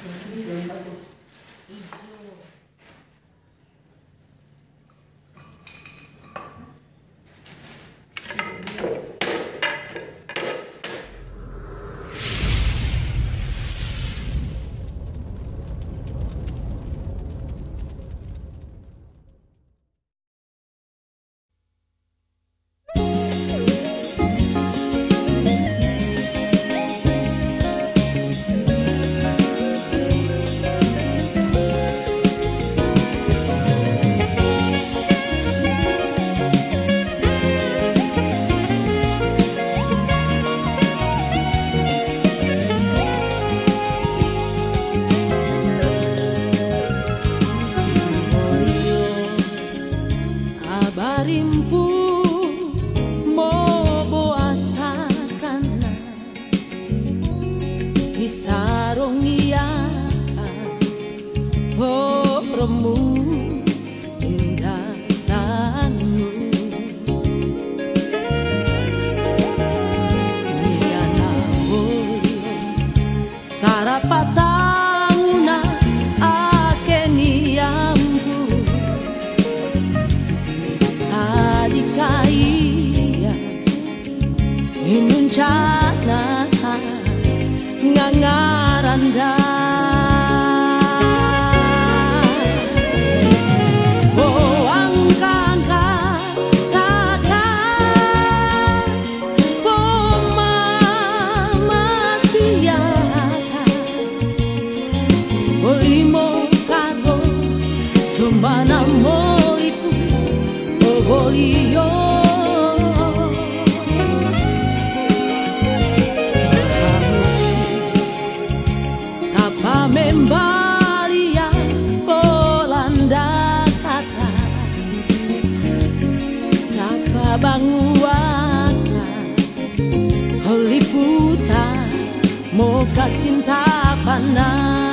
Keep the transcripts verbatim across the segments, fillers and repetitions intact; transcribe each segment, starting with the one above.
Sarapatanguna akeniambu adikaya inuncana ngangaranda Sombana moliku obolio Tapa membalia polanda kata Tapa banguanga holiputa moka sinta panah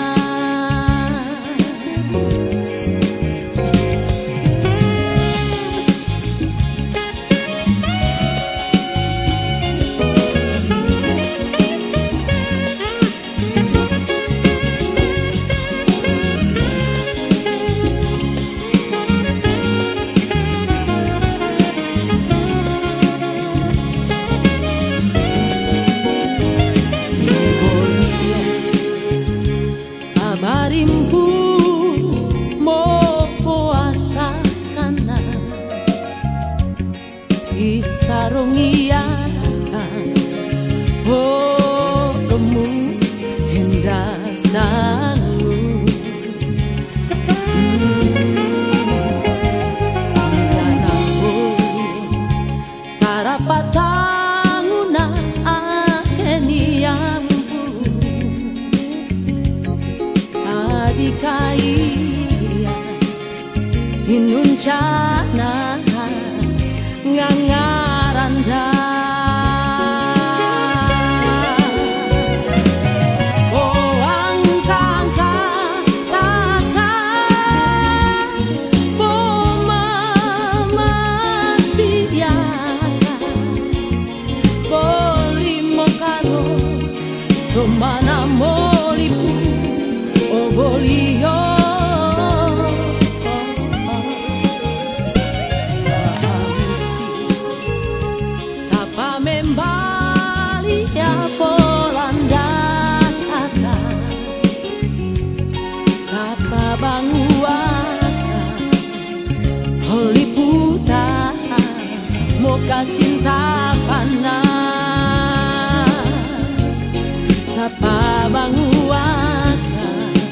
Marimpu mo puasa kana isarungiakan oh remu henda sangu yana sarapatanguna akeniam Adikaya inuncana ngangaranda Oh angka-angka tata Pomama siaka Polimokano somana molipu Obolio Tapa membalia polanda kata Tapa banguaka holiputa moka sinta panah Tapa banguaka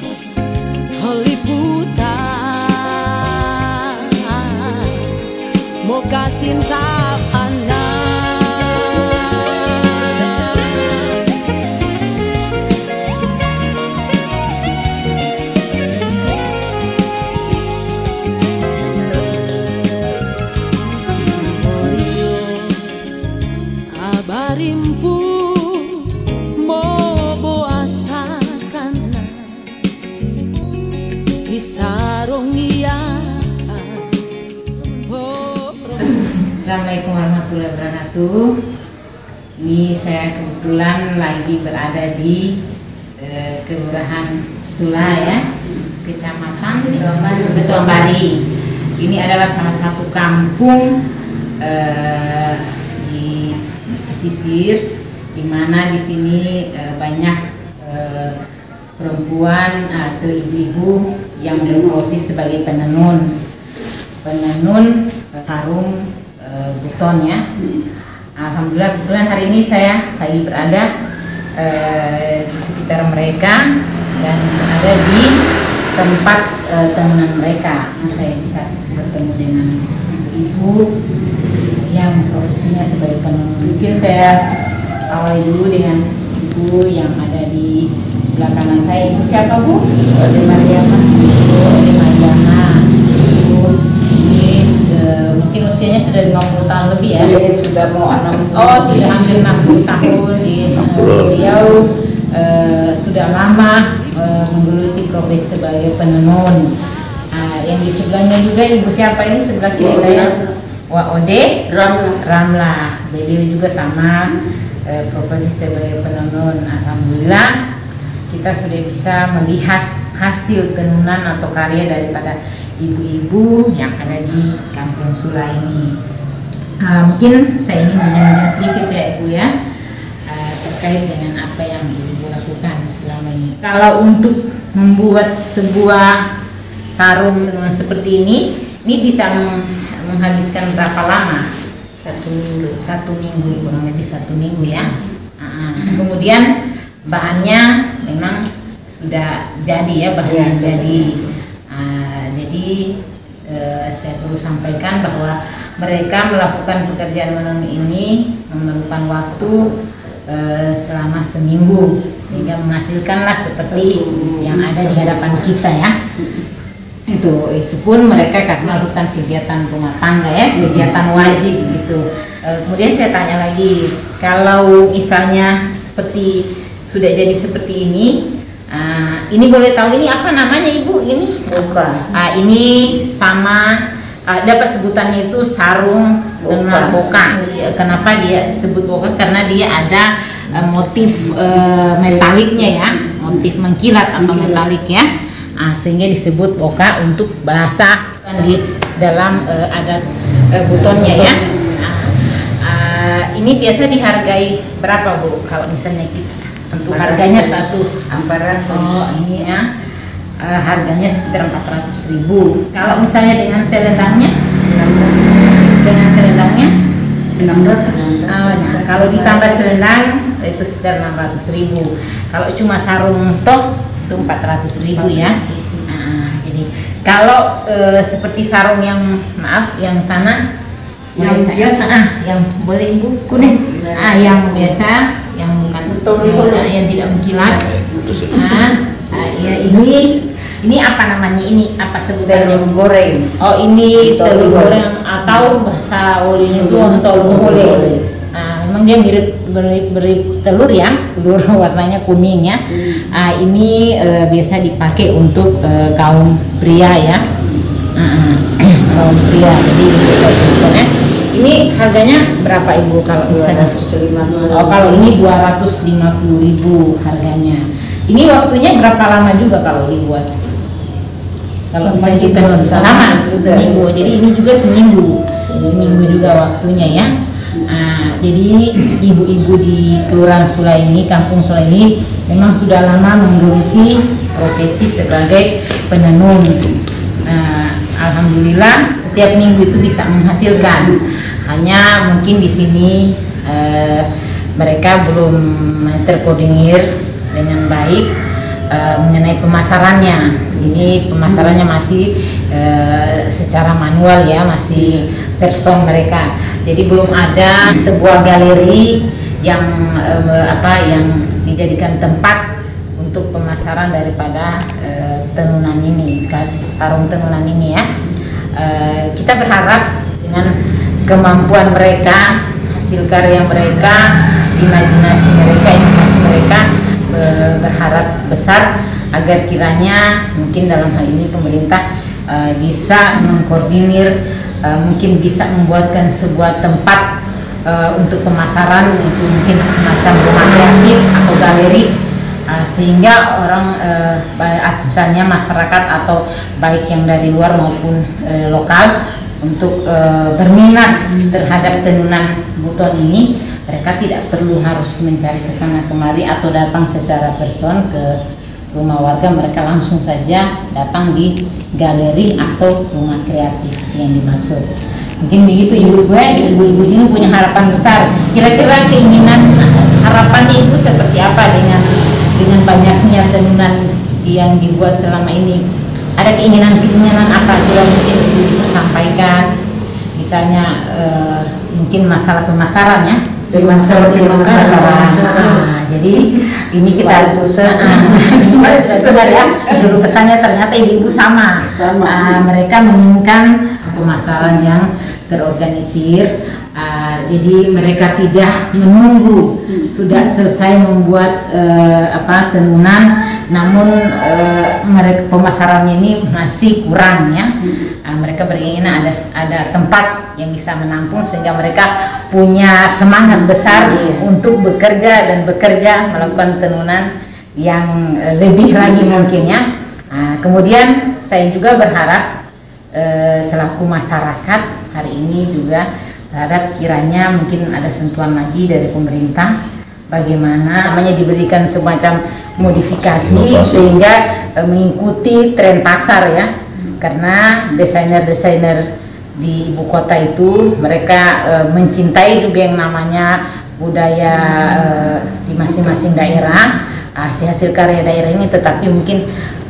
holiputa moka sinta panah abarimpu mo boasa kana Assalamualaikum warahmatullahi wabarakatuh. Ini saya kebetulan lagi berada di eh, Kelurahan Sula ya, Kecamatan Betuambari. Ini adalah salah satu kampung eh, di pesisir, di mana di sini eh, banyak eh, perempuan atau ibu-ibu yang berprofesi sebagai penenun, penenun sarung e, buton ya. Alhamdulillah kebetulan hari ini saya lagi berada e, di sekitar mereka dan berada di tempat e, tenunan mereka. Saya bisa bertemu dengan ibu-ibu yang profesinya sebagai penenun. Mungkin saya awali dulu dengan ibu yang ada di sebelah kanan saya. Ibu siapa Bu? Ode Mariana. Ibu Ode Mariana. Ibu ini se- mungkin usianya sudah lima puluh tahun lebih ya? Iya, sudah mau enam puluh. Oh, sudah hampir enam puluh tahun. Di, uh, beliau uh, sudah lama uh, menggeluti profesi sebagai penenun. Uh, yang di sebelahnya juga ibu siapa ini sebelah kiri saya? Wak Ode Ramla. Ramla. Beliau juga sama uh, profesi sebagai penenun. Alhamdulillah kita sudah bisa melihat hasil tenunan atau karya daripada ibu-ibu yang ada di Kampung Sula ini. Uh, mungkin saya ingin menyampaikan sedikit ya Ibu ya, uh, terkait dengan apa yang Ibu lakukan selama ini. Kalau untuk membuat sebuah sarung tenunan seperti ini, ini bisa menghabiskan berapa lama? Satu minggu. Satu minggu, kurang lebih satu minggu ya. Uh, kemudian bahannya memang sudah jadi ya, bahannya Ya, jadi. Uh, jadi uh, saya perlu sampaikan bahwa mereka melakukan pekerjaan menenun ini memerlukan waktu uh, selama seminggu sehingga menghasilkanlah seperti yang ada di hadapan kita ya. Itu itu pun mereka karena melakukan kegiatan rumah tangga ya, kegiatan wajib gitu. Uh, kemudian saya tanya lagi, kalau misalnya seperti sudah jadi seperti ini, uh, ini boleh tahu ini apa namanya Ibu? Ini Boka. uh, ini sama uh, dapat sebutannya itu sarung tenunan boka. Kenapa dia sebut boka? Karena dia ada uh, motif uh, metaliknya ya, motif mengkilat atau metalik ya, uh, sehingga disebut boka untuk bahasa di dalam uh, adat uh, butonnya ya. Uh, uh, ini biasa dihargai berapa Bu? Kalau misalnya kita untuk harganya satu empat ratus. Oh ini ya, uh, harganya sekitar empat ratus ribu. Kalau misalnya dengan selendangnya, dengan selendangnya enam ratus. uh, nah, kalau ditambah selendang itu sekitar enam ratus ribu. Kalau cuma sarung toh itu empat ratus ribu ya. Nah, jadi kalau uh, seperti sarung yang maaf yang sana Yang biasa. ah, yang boleh Ibu kuning, ah yang biasa, yang bukan Betul, yang, yang tidak mengkilat. Nah, ah, ya ini ini apa namanya ini apa sebutannya? Telur goreng. Oh ini telur Telur goreng atau bahasa olinya itu telur gulai. Nah, memang dia mirip beri, beri telur ya, telur warnanya kuning ya. Ah, ini eh, biasa dipakai untuk eh, kaum pria ya. Ah, kaum pria. Jadi ya. Ini harganya berapa Ibu kalau misalnya? dua ratus lima puluh. Oh kalau ini dua ratus lima puluh ribu harganya. Ini waktunya berapa lama juga kalau dibuat? Kalau misalnya kita sama seminggu, jadi ini juga seminggu, seminggu juga waktunya ya. Nah, jadi ibu-ibu di Kelurahan Sula ini, Kampung Sula ini memang sudah lama menggeluti profesi sebagai penenun. Nah, alhamdulillah setiap minggu itu bisa menghasilkan. Hanya mungkin di sini eh, mereka belum terkoordinir dengan baik eh, mengenai pemasarannya. Ini pemasarannya masih eh, secara manual ya, masih person mereka. Jadi belum ada sebuah galeri yang eh, apa yang dijadikan tempat untuk pemasaran daripada eh, tenunan ini, sarung tenunan ini ya. Eh, kita berharap dengan kemampuan mereka, hasil karya mereka, imajinasi mereka, inovasi mereka, e, berharap besar agar kiranya mungkin dalam hal ini pemerintah e, bisa mengkoordinir, e, mungkin bisa membuatkan sebuah tempat e, untuk pemasaran, itu mungkin semacam rumah kreatif atau galeri uh, sehingga orang uh, misalnya masyarakat atau baik yang dari luar maupun uh, lokal untuk uh, berminat terhadap tenunan buton ini, mereka tidak perlu harus mencari kesana kemari atau datang secara person ke rumah warga, mereka langsung saja datang di galeri atau rumah kreatif yang dimaksud. Mungkin begitu ibu-ibu ya, ibu-ibu ini punya harapan besar. Kira-kira keinginan harapannya ibu seperti apa dengan dengan banyaknya tenunan yang dibuat selama ini? Ada keinginan-keinginan apa? Coba mungkin ibu bisa sampaikan. Misalnya eh, mungkin masalah pemasaran ya. Masalah pemasaran. Nah, jadi ini kita itu sudah sudah ya. Dulu kesannya ternyata ibu-ibu sama. Sama. Uh, mereka menginginkan pemasaran yang terorganisir. Uh, jadi mereka tidak menunggu hmm. sudah selesai membuat uh, apa tenunan, namun uh, mereka pemasarannya ini masih kurang ya. Hmm. Uh, mereka beringinan ada ada tempat yang bisa menampung sehingga mereka punya semangat besar hmm. untuk bekerja dan bekerja melakukan tenunan yang uh, lebih lagi mungkin ya. Uh, kemudian saya juga berharap uh, selaku masyarakat hari ini juga harap kiranya mungkin ada sentuhan lagi dari pemerintah, bagaimana namanya diberikan semacam modifikasi sehingga e, mengikuti tren pasar ya, karena desainer-desainer di ibu kota itu mereka e, mencintai juga yang namanya budaya e, di masing-masing daerah, hasil-hasil karya daerah ini, tetapi mungkin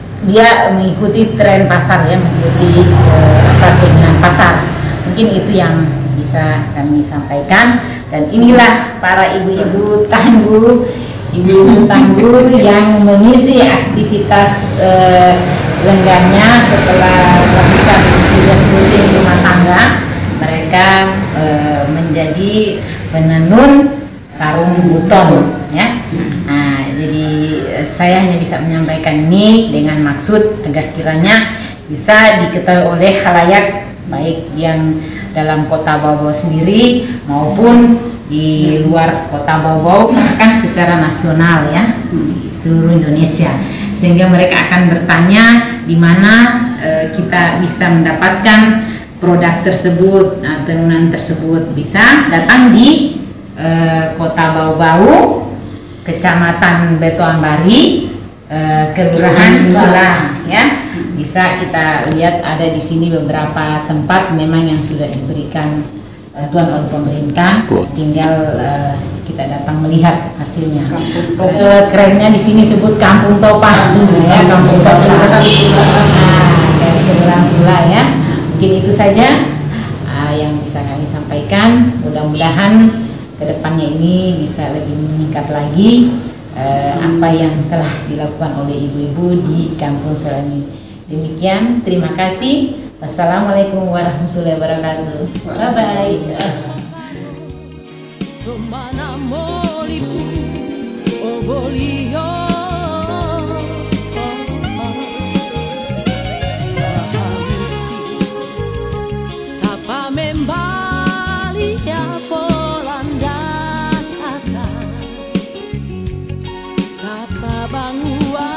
dia mengikuti tren pasar ya, mengikuti e, apa keinginan pasar. Mungkin itu yang bisa kami sampaikan, dan inilah para ibu-ibu tangguh, ibu-ibu tangguh yang mengisi aktivitas eh, lenggannya setelah melakukan tugas rutin rumah tangga. Mereka eh, menjadi penenun sarung buton ya. Nah, jadi eh, saya hanya bisa menyampaikan ini dengan maksud agar kiranya bisa diketahui oleh khalayak, baik yang dalam kota Bau Bau sendiri maupun di luar kota Bau Bau, bahkan secara nasional ya, di seluruh Indonesia, sehingga mereka akan bertanya di mana e, kita bisa mendapatkan produk tersebut, nah, tenunan tersebut. Bisa datang di e, kota Bau Bau, Kecamatan Beto Ambari, e, Kelurahan Sula ya. Bisa kita lihat ada di sini beberapa tempat memang yang sudah diberikan bantuan oleh pemerintah, tinggal uh, kita datang melihat hasilnya. Uh, kerennya di sini sebut Kampung Topah ya, Kampung Topah. Nah, dari Kelurahan Sula ya. Mungkin itu saja uh, yang bisa kami sampaikan. Mudah-mudahan kedepannya ini bisa lebih meningkat lagi uh, apa yang telah dilakukan oleh ibu-ibu di Kampung Sula ini. Demikian, terima kasih. Wassalamualaikum warahmatullahi wabarakatuh. Bye bye. Somana molipu obolio tapa membali ya polanda kata tapa bangua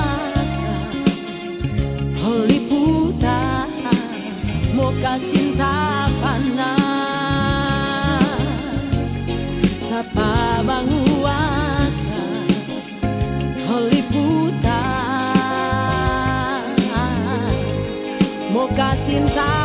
liputan moka sinta pana tapa banguaka liputan moka sinta